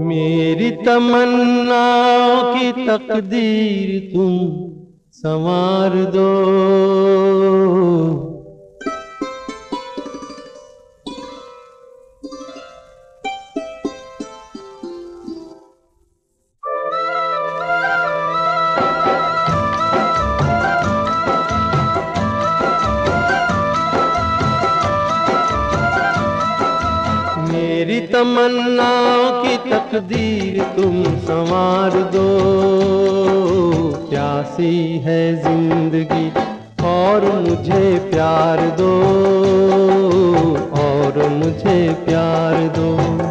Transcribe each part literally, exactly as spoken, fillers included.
मेरी तमन्नाओं की तकदीर तुम संवार दो। मेरी तमन्नाओं की तकदीर तुम संवार दो। प्यासी है जिंदगी और मुझे प्यार दो, और मुझे प्यार दो।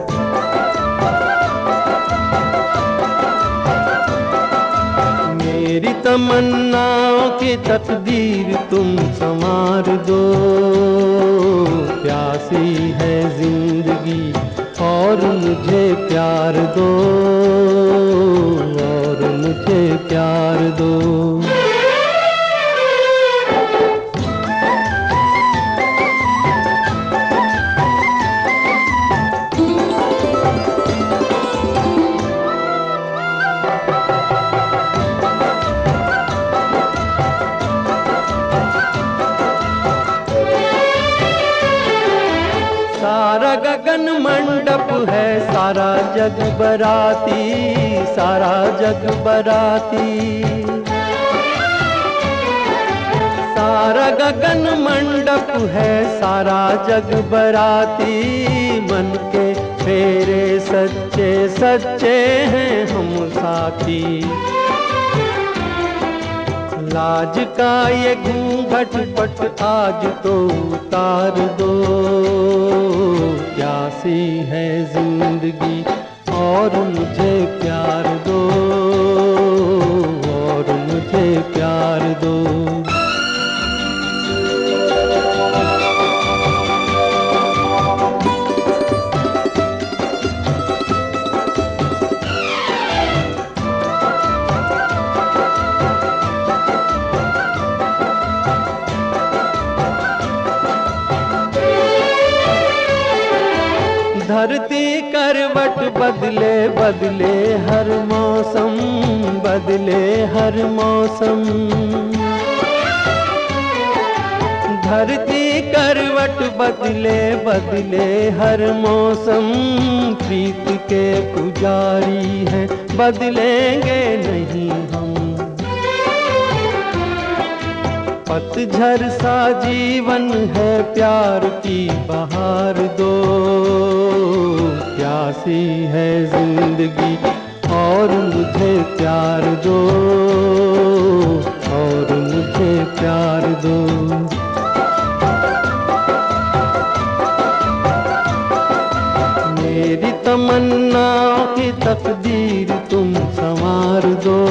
मेरी तमन्नाओं की तकदीर तुम संवार दो। प्यासी है जिंदगी और मुझे प्यार दो, और मुझे प्यार दो। सारा गगन मंडप है, सारा जग बराती, सारा जग बराती। सारा गगन मंडप है, सारा जग बराती। मन के फेरे सच्चे सच्चे हैं हम साथी। लाज का ये घूंघट पट आज तो उतार दो। प्यासी है जिंदगी और मुझे प्यार दो, और मुझे प्यार दो। धरती करवट बदले बदले हर मौसम, बदले हर मौसम। धरती करवट बदले बदले हर मौसम। प्रीत के पुजारी हैं, बदलेंगे नहीं हम। पतझर सा जीवन है, प्यार की बहार दो। प्यासी है जिंदगी और मुझे प्यार दो, और मुझे प्यार दो। मेरी तमन्नाओं की तकदीर तुम संवार दो।